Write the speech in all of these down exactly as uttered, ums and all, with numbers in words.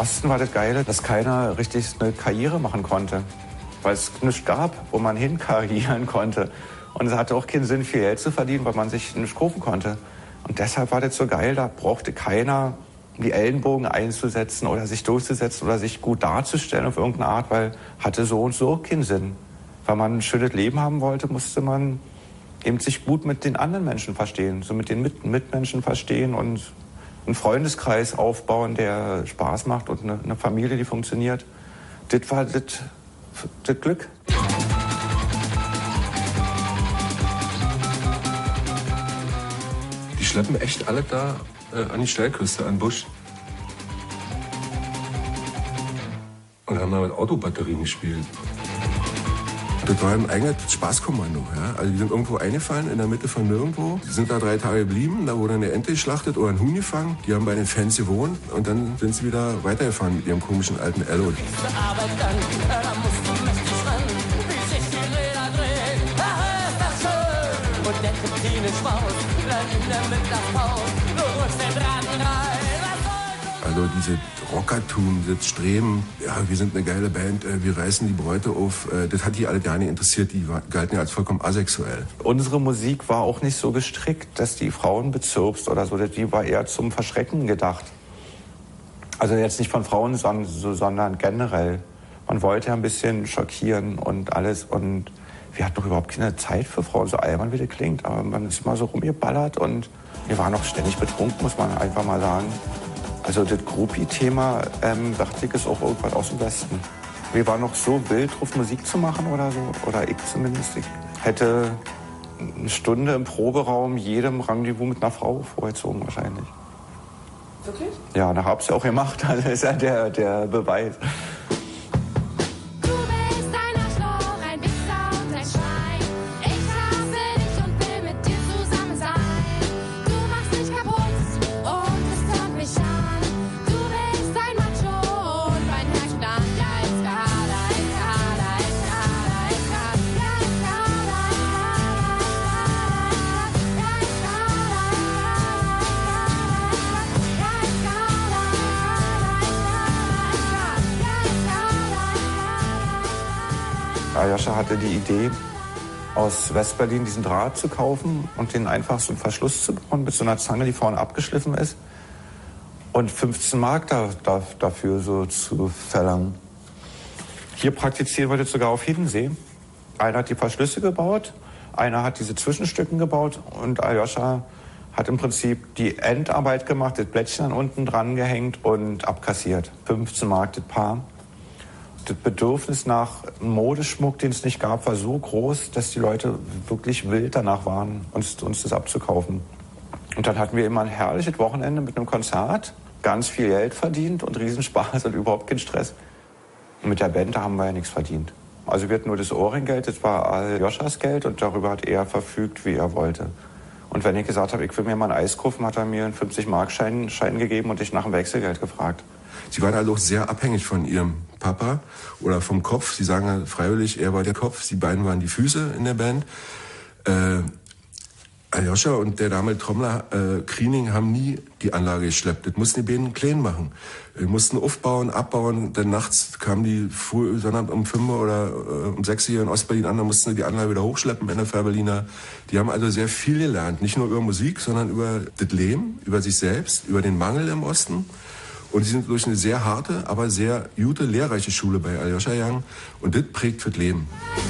Osten war das Geile, dass keiner richtig eine Karriere machen konnte. Weil es nichts gab, wo man hinkarieren konnte. Und es hatte auch keinen Sinn, viel Geld zu verdienen, weil man sich nicht kaufen konnte. Und deshalb war das so geil, da brauchte keiner die Ellenbogen einzusetzen oder sich durchzusetzen oder sich gut darzustellen auf irgendeine Art, weil hatte so und so keinen Sinn. Weil man ein schönes Leben haben wollte, musste man eben sich gut mit den anderen Menschen verstehen, so mit den mit Mitmenschen verstehen und einen Freundeskreis aufbauen, der Spaß macht und eine, eine Familie, die funktioniert. Das war das, das Glück. Die schleppen echt alle da äh, an die Steilküste, an den Busch. Und haben da mit Autobatterien gespielt. Das war ein eigenes Spaßkommando. Ja? Also die sind irgendwo eingefallen, in der Mitte von nirgendwo. Die sind da drei Tage geblieben, da wurde eine Ente geschlachtet oder ein Huhn gefangen. Die haben bei den Fans gewohnt und dann sind sie wieder weitergefahren mit ihrem komischen alten Ello. Also diese Rockertum, das Streben, ja, wir sind eine geile Band, wir reißen die Bräute auf, das hat die alle gar nicht interessiert, die galten ja als vollkommen asexuell. Unsere Musik war auch nicht so gestrickt, dass die Frauen bezirkst oder so, die war eher zum Verschrecken gedacht. Also jetzt nicht von Frauen, sondern generell. Man wollte ja ein bisschen schockieren und alles und wir hatten doch überhaupt keine Zeit für Frauen, so albern wie das klingt, aber man ist mal so rumgeballert und wir waren auch ständig betrunken, muss man einfach mal sagen. Also das Groupie-Thema, ähm, dachte ich, ist auch irgendwann aus dem Westen. Wir waren noch so wild drauf, Musik zu machen oder so, oder ich zumindest. Ich hätte eine Stunde im Proberaum jedem Rendezvous mit einer Frau vorgezogen wahrscheinlich. Wirklich? Ja, da hab's ja auch gemacht, das ist ja der, der Beweis. Aljoscha hatte die Idee, aus Westberlin diesen Draht zu kaufen und den einfach so einen Verschluss zu bauen mit so einer Zange, die vorne abgeschliffen ist und fünfzehn Mark da, da, dafür so zu verlangen. Hier praktizieren wir das sogar auf Hiddensee. Einer hat die Verschlüsse gebaut, einer hat diese Zwischenstücken gebaut und Aljoscha hat im Prinzip die Endarbeit gemacht, das Blättchen dann unten dran gehängt und abkassiert. fünfzehn Mark das Paar. Das Bedürfnis nach Modeschmuck, den es nicht gab, war so groß, dass die Leute wirklich wild danach waren, uns, uns das abzukaufen. Und dann hatten wir immer ein herrliches Wochenende mit einem Konzert, ganz viel Geld verdient und Riesenspaß und überhaupt keinen Stress. Und mit der Band, da haben wir ja nichts verdient. Also wir hatten nur das Ohringeld, das war Aljoschas Geld und darüber hat er verfügt, wie er wollte. Und wenn ich gesagt habe, ich will mir mal ein Eis kaufen, hat er mir einen fünfzig Mark Schein, Schein gegeben und ich nach dem Wechselgeld gefragt. Sie waren also auch sehr abhängig von ihrem Papa oder vom Kopf. Sie sagen ja freiwillig, er war der Kopf, sie beiden waren die Füße in der Band. Äh, Aljoscha und der damalige Trommler äh, Kriening haben nie die Anlage geschleppt. Das mussten die beiden klein machen. Wir mussten aufbauen, abbauen. Dann nachts kamen die früh, sondern um fünf oder äh, um sechs hier in Ostberlin an, dann mussten sie die Anlage wieder hochschleppen in der Fährberliner. Die haben also sehr viel gelernt. Nicht nur über Musik, sondern über das Leben, über sich selbst, über den Mangel im Osten. Und sie sind durch eine sehr harte, aber sehr gute, lehrreiche Schule bei Aljoscha gegangen. Und das prägt fürs Leben.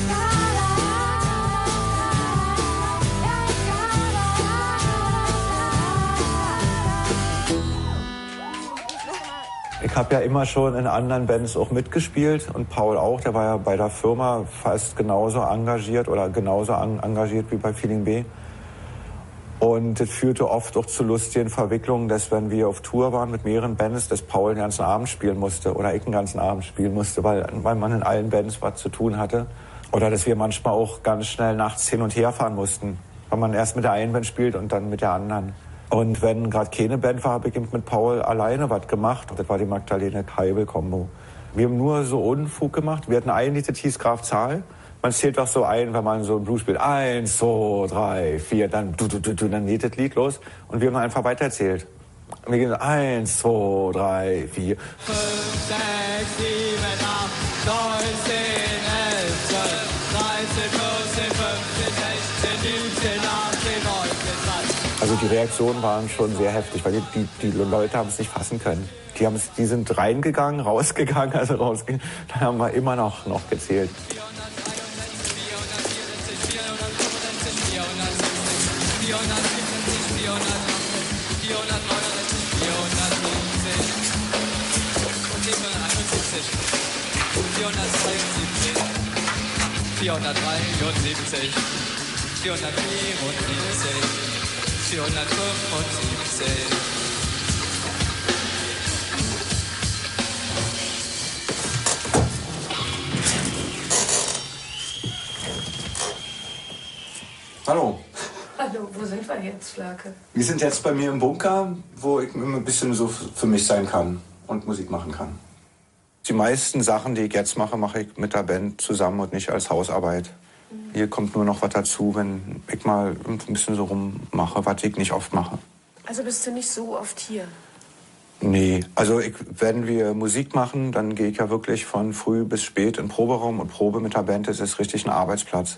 Ich habe ja immer schon in anderen Bands auch mitgespielt und Paul auch. Der war ja bei der Firma fast genauso engagiert oder genauso engagiert wie bei Feeling B. Und das führte oft auch zu lustigen Verwicklungen, dass wenn wir auf Tour waren mit mehreren Bands, dass Paul den ganzen Abend spielen musste oder ich den ganzen Abend spielen musste, weil, weil man in allen Bands was zu tun hatte. Oder dass wir manchmal auch ganz schnell nachts hin und her fahren mussten, weil man erst mit der einen Band spielt und dann mit der anderen. Und wenn gerade keine Band war, habe ich mit Paul alleine was gemacht. Das war die Magdalene-Keibel-Kombo. Wir haben nur so Unfug gemacht. Wir hatten ein Lied, das hieß Graf Zahl. Man zählt doch so ein, wenn man so ein Blues spielt. Eins, zwei, drei, vier, dann du, du, du, du, dann geht das Lied los. Und wir haben einfach weitererzählt. Wir gehen eins, zwei, drei, vier. fünf, sechs, sieben, acht, neun, zehn, elf, zwölf, dreizehn, vierzehn, fünfzehn, sechzehn, siebzehn, achtzehn, neunzehn, zwanzig. Also die Reaktionen waren schon sehr heftig, weil die, die, die Leute haben es nicht fassen können. Die, haben es, die sind reingegangen, rausgegangen, also rausgegangen. Dann haben wir immer noch, noch gezählt. vierhundertdreiundsiebzig, vierhundertvierundsiebzig, vierhundertfünfundsiebzig. Hallo. Hallo, wo sind wir jetzt, Flake? Wir sind jetzt bei mir im Bunker, wo ich immer ein bisschen so für mich sein kann und Musik machen kann. Die meisten Sachen, die ich jetzt mache, mache ich mit der Band zusammen und nicht als Hausarbeit. Mhm. Hier kommt nur noch was dazu, wenn ich mal ein bisschen so rummache, was ich nicht oft mache. Also bist du nicht so oft hier? Nee, also ich, wenn wir Musik machen, dann gehe ich ja wirklich von früh bis spät in den Proberaum und probe mit der Band. Das ist richtig ein Arbeitsplatz.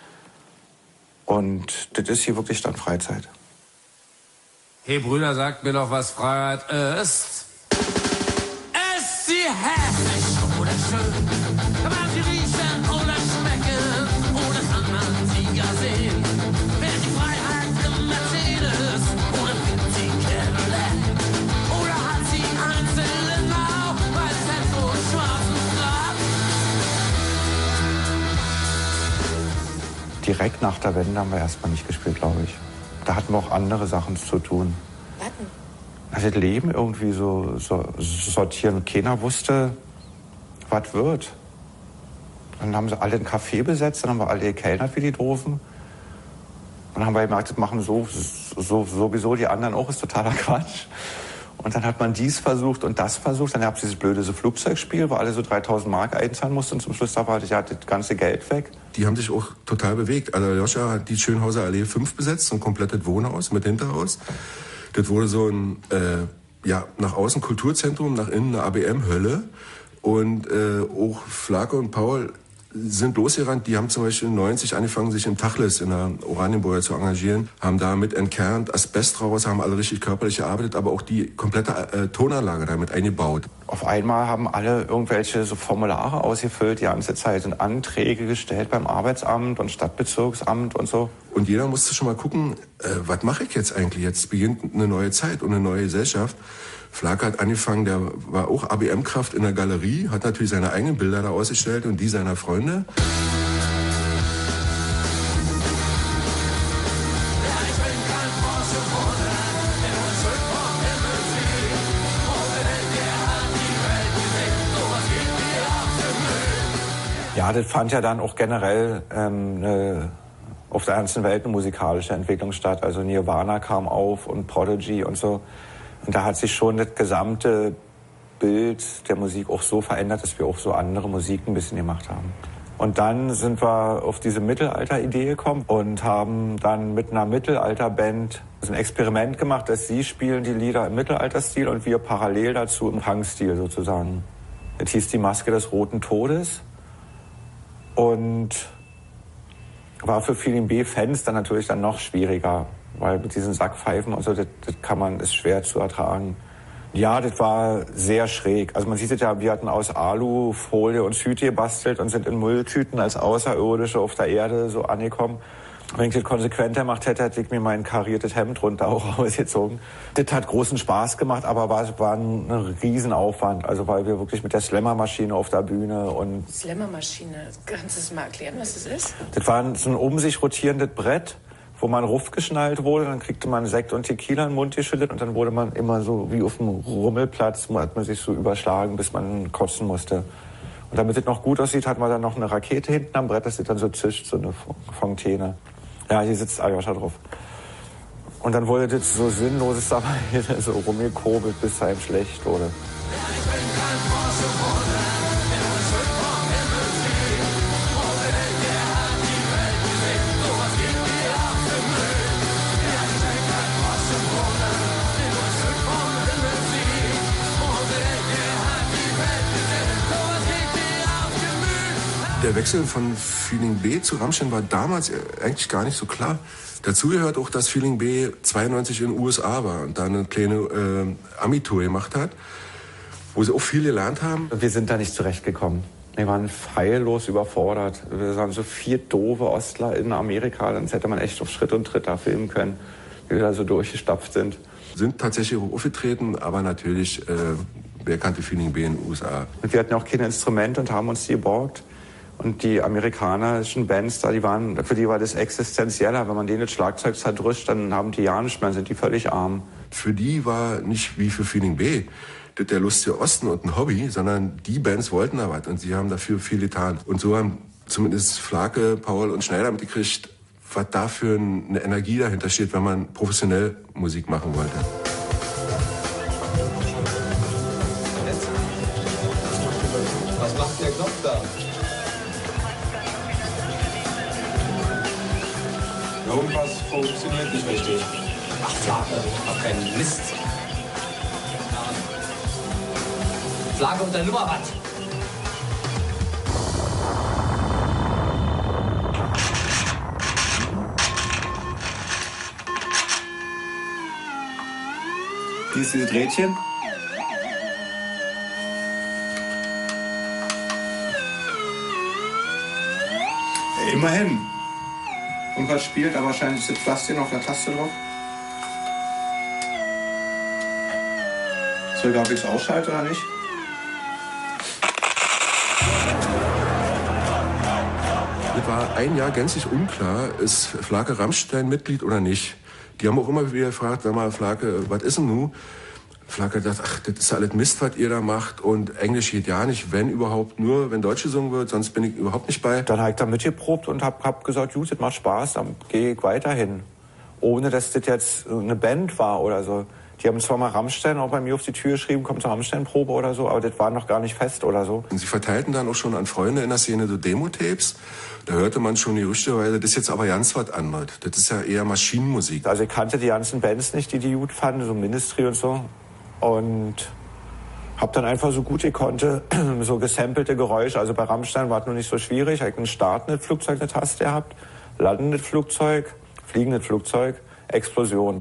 Und das ist hier wirklich dann Freizeit. Hey Brüder, sagt mir doch, was Freiheit ist. Ist sie hässlich oder schön? Kann man sie riechen oder schmecken? Oder kann man sie ja sehen? Wer die Freiheit im Mercedes? Oder fährt sie Cadillac? Oder hat sie einen Zylinder? Weiß es so schwarzen Grab? Direkt nach der Wende haben wir erstmal nicht gespielt, glaube ich. Da hatten wir auch andere Sachen zu tun. Warten. Also das Leben irgendwie so, so sortieren. Keiner wusste, was wird. Dann haben sie alle einen Café besetzt, dann haben wir alle gekellnert wie die Doofen. Und dann haben wir gemerkt, das machen so, so, sowieso die anderen auch, ist totaler Quatsch. Und dann hat man dies versucht und das versucht. Dann gab es dieses blöde so Flugzeugspiel, wo alle so dreitausend Mark einzahlen mussten. Und zum Schluss da war ja das ganze Geld weg. Die haben sich auch total bewegt. Also Joscha hat die Schönhauser Allee fünf besetzt, so ein komplettes Wohnhaus mit Hinterhaus. Das wurde so ein, äh, ja, nach außen Kulturzentrum, nach innen eine A B M-Hölle. Und äh, auch Flake und Paul sind losgerannt. Die haben zum Beispiel neunzig angefangen, sich im Tachlis in der Oranienburger zu engagieren, haben damit entkernt, Asbest raus, haben alle richtig körperlich gearbeitet, aber auch die komplette äh, Tonanlage damit eingebaut. Auf einmal haben alle irgendwelche so Formulare ausgefüllt, die ganze Zeit und Anträge gestellt beim Arbeitsamt und Stadtbezirksamt und so. Und jeder musste schon mal gucken, äh, was mache ich jetzt eigentlich? Jetzt beginnt eine neue Zeit und eine neue Gesellschaft. Flake hat angefangen, der war auch A B M-Kraft in der Galerie, hat natürlich seine eigenen Bilder da ausgestellt und die seiner Freunde. Ja, das fand ja dann auch generell ähm, eine, auf der ganzen Welt eine musikalische Entwicklung statt. Also Nirvana kam auf und Prodigy und so. Und da hat sich schon das gesamte Bild der Musik auch so verändert, dass wir auch so andere Musik ein bisschen gemacht haben. Und dann sind wir auf diese Mittelalter-Idee gekommen und haben dann mit einer Mittelalterband ein Experiment gemacht, dass sie spielen die Lieder im Mittelalterstil und wir parallel dazu im Punkstil sozusagen. Das hieß die Maske des Roten Todes und war für viele B-Fans dann natürlich dann noch schwieriger. Weil mit diesen Sackpfeifen und so, das, das kann man, ist schwer zu ertragen. Ja, das war sehr schräg. Also man sieht es ja, wir hatten aus Alu, Folie und Hüte gebastelt und sind in Mülltüten als Außerirdische auf der Erde so angekommen. Wenn ich das konsequenter gemacht hätte, hätte ich mir mein kariertes Hemd runter auch ausgezogen. Das hat großen Spaß gemacht, aber war, war ein, ein Riesenaufwand. Also weil wir wirklich mit der Slammermaschine auf der Bühne und... Slammermaschine, kannst du das mal erklären, was das ist? Das war so ein um sich rotierendes Brett, wo man ruffgeschnallt wurde, dann kriegte man Sekt und Tequila in den Mund geschüttet und dann wurde man immer so wie auf dem Rummelplatz, hat man sich so überschlagen, bis man kotzen musste. Und damit es noch gut aussieht, hat man dann noch eine Rakete hinten am Brett, das sieht dann so zischt, so eine Fontäne. Ja, hier sitzt Aljoscha drauf. Und dann wurde das so sinnloses dabei, so rumgekurbelt, bis es einem schlecht wurde. Der Wechsel von Feeling B zu Rammstein war damals eigentlich gar nicht so klar. Dazu gehört auch, dass Feeling B zweiundneunzig in den U S A war und da eine kleine äh, Ami-Tour gemacht hat, wo sie auch viel gelernt haben. Wir sind da nicht zurechtgekommen. Wir waren feillos überfordert. Wir waren so vier doofe Ostler in Amerika, sonst hätte man echt auf Schritt und Tritt da filmen können, wie wir da so durchgestapft sind. Sind tatsächlich auch aufgetreten, aber natürlich, äh, wer kannte Feeling B in den U S A? Und wir hatten auch kein Instrument und haben uns die geborgt. Und die amerikanischen Bands da, die waren, für die war das existenzieller. Wenn man denen das Schlagzeug zerdrückt, dann haben die ja nicht mehr, sind die völlig arm. Für die war nicht wie für Feeling B das der lustige Osten und ein Hobby, sondern die Bands wollten da was und sie haben dafür viel getan. Und so haben zumindest Flake, Paul und Schneider mitgekriegt, was da für eine Energie dahinter steht, wenn man professionell Musik machen wollte. Was macht der Knopf da? Irgendwas funktioniert nicht richtig. Ach, Flake, mach keinen Mist. Flake und der Nummerrad. Dieses Rädchen. Immerhin. Und was spielt, aber wahrscheinlich sitzt Plastik auf der Taste drauf. Soll ich, ob ich es ausschalte oder nicht? Es war ein Jahr gänzlich unklar, ist Flake Rammstein Mitglied oder nicht. Die haben auch immer wieder gefragt, sag mal, Flake, was ist denn nun? Flake hat gesagt, ach, das ist alles Mist, was ihr da macht. Und Englisch geht ja nicht, wenn überhaupt nur, wenn Deutsch gesungen wird, sonst bin ich überhaupt nicht bei. Dann habe ich da mitgeprobt und habe hab gesagt, gut, das macht Spaß, dann gehe ich weiterhin. Ohne, dass das jetzt eine Band war oder so. Die haben zwar mal Rammstein auch bei mir auf die Tür geschrieben, kommt zur Rammstein-Probe oder so, aber das war noch gar nicht fest oder so. Und sie verteilten dann auch schon an Freunde in der Szene so Demo-Tapes. Da hörte man schon gerüchteweise, das ist jetzt aber ganz was anderes. Das ist ja eher Maschinenmusik. Also ich kannte die ganzen Bands nicht, die die gut fanden, so Ministry und so. Und habe dann einfach so gut ich konnte so gesampelte Geräusche. Also bei Rammstein war es noch nicht so schwierig. Ich habe ein startendes Flugzeug, eine Taste gehabt, landendes Flugzeug, fliegendes Flugzeug, Explosion.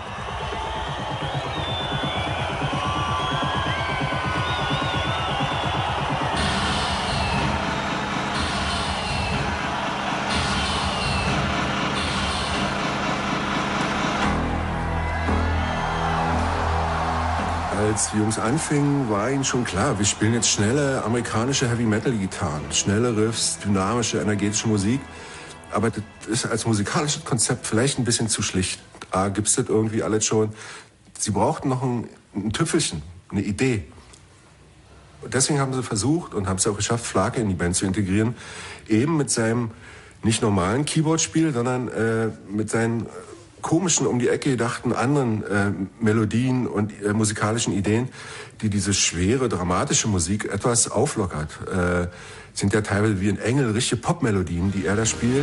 Als die Jungs anfingen, war ihnen schon klar, wir spielen jetzt schnelle amerikanische Heavy-Metal-Gitarren, schnelle Riffs, dynamische, energetische Musik. Aber das ist als musikalisches Konzept vielleicht ein bisschen zu schlicht. A, gibt's das irgendwie alles schon. Sie brauchten noch ein, ein Tüpfelchen, eine Idee. Und deswegen haben sie versucht und haben es auch geschafft, Flake in die Band zu integrieren. Eben mit seinem nicht normalen Keyboard-Spiel, sondern äh, mit seinen komischen, um die Ecke gedachten anderen äh, Melodien und äh, musikalischen Ideen, die diese schwere, dramatische Musik etwas auflockert. Äh, sind ja teilweise wie ein Engel richtige Popmelodien, die er da spielt.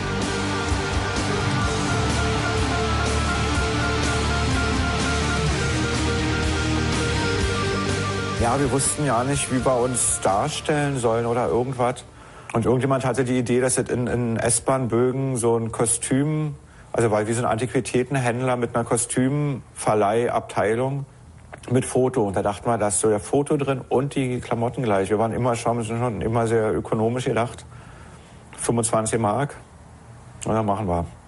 Ja, wir wussten ja nicht, wie wir uns darstellen sollen oder irgendwas. Und irgendjemand hatte die Idee, dass es in, in S-Bahn-Bögen so ein Kostüm, also weil wir sind Antiquitätenhändler mit einer Kostümverleihabteilung mit Foto. Und da dachten wir, da ist so der Foto drin und die Klamotten gleich. Wir waren immer schon, schon immer sehr ökonomisch gedacht. fünfundzwanzig Mark. Und dann machen wir.